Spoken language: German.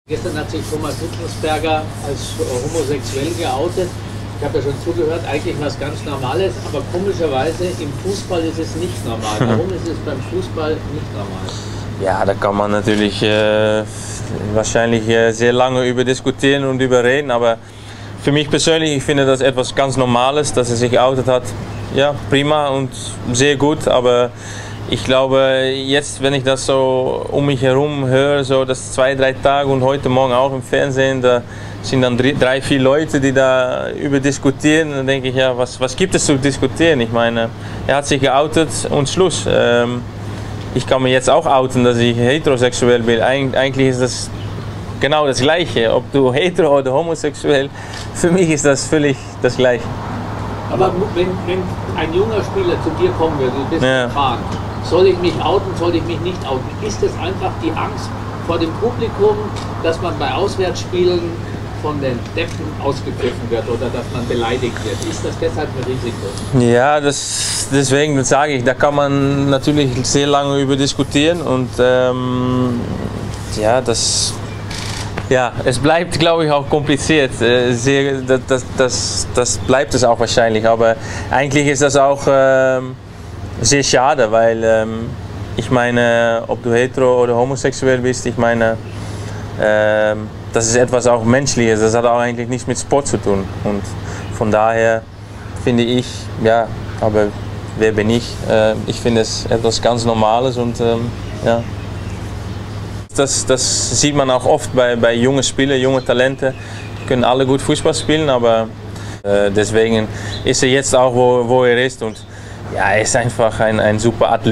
Gestern hat sich Thomas Hitzlsperger als homosexuell geoutet. Ich habe ja schon zugehört, eigentlich was ganz Normales, aber komischerweise im Fußball ist es nicht normal. Warum ist es beim Fußball nicht normal? Ja, da kann man natürlich wahrscheinlich sehr lange über diskutieren und über reden, aber für mich persönlich, ich finde das etwas ganz Normales, dass er sich geoutet hat. Ja, prima und sehr gut, aber ich glaube, jetzt, wenn ich das so um mich herum höre, so das 2, 3 Tage und heute Morgen auch im Fernsehen, da sind dann 3, 4 Leute, die da über diskutieren. Dann denke ich, ja, was gibt es zu diskutieren? Ich meine, er hat sich geoutet und Schluss. Ich kann mir jetzt auch outen, dass ich heterosexuell bin. Eigentlich ist das genau das Gleiche. Ob du hetero oder homosexuell, für mich ist das völlig das Gleiche. Aber wenn ein junger Spieler zu dir kommen würde, du bist erfahren, soll ich mich outen, soll ich mich nicht outen? Ist es einfach die Angst vor dem Publikum, dass man bei Auswärtsspielen von den Deppen ausgepfiffen wird oder dass man beleidigt wird? Ist das deshalb ein Risiko? Ja, deswegen sage ich, da kann man natürlich sehr lange über diskutieren und ja, es bleibt, glaube ich, auch kompliziert. Das bleibt es auch wahrscheinlich, aber eigentlich ist das auch sehr schade, weil ich meine, ob du hetero oder homosexuell bist, ich meine, das ist etwas auch Menschliches, das hat auch eigentlich nichts mit Sport zu tun. Und von daher finde ich, ja, aber wer bin ich? Ich finde es etwas ganz Normales und ja. Das sieht man auch oft bei jungen Spielern, junge Talente, die können alle gut Fußball spielen, aber deswegen ist er jetzt auch, wo er ist und ja, er ist einfach ein super Athlet.